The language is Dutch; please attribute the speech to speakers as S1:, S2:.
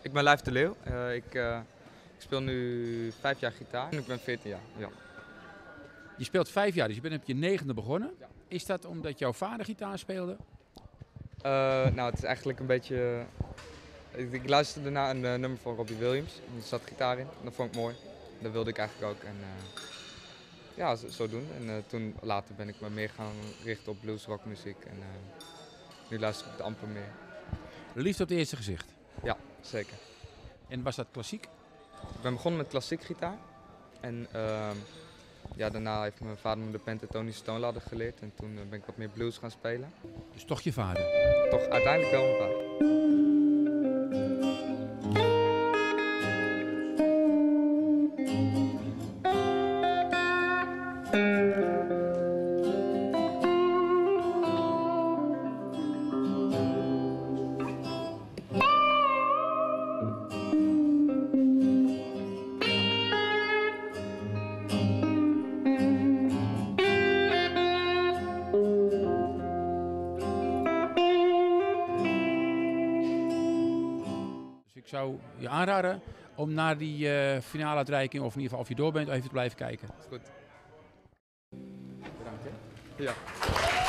S1: Ik ben Lijf de Leeuw. Ik speel nu 5 jaar gitaar en ik ben 14 jaar. Ja.
S2: Je speelt 5 jaar, dus je bent op je 9e begonnen.
S1: Ja.
S2: Is dat omdat jouw vader gitaar speelde?
S1: Nou, het is eigenlijk een beetje... Ik luisterde naar een nummer van Robbie Williams. Er zat gitaar in. Dat vond ik mooi. Dat wilde ik eigenlijk ook. En ja, zo doen. En toen later ben ik me meer gaan richten op blues, rockmuziek. En nu luister ik het amper meer.
S2: Liefde op het eerste gezicht.
S1: Ja, zeker.
S2: En was dat klassiek?
S1: Ik ben begonnen met klassiek gitaar. En ja, daarna heeft mijn vader me de pentatonische toonladder geleerd. En toen ben ik wat meer blues gaan spelen.
S2: Dus toch je vader?
S1: Toch uiteindelijk wel mijn vader.
S2: Ik zou je aanraden om naar die finale uitreiking, of in ieder geval of je door bent, even te blijven kijken.
S1: Is goed.
S2: Bedankt. Hè?
S1: Ja.